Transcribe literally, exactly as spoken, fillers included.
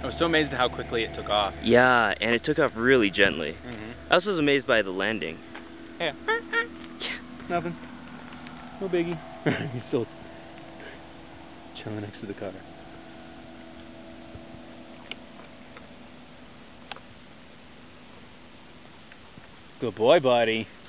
was so amazed at how quickly it took off. Yeah, and it took off really gently. Mm-hmm. I also was amazed by the landing. Yeah. Nothing. No biggie. He's still chilling next to the car. Good boy, buddy.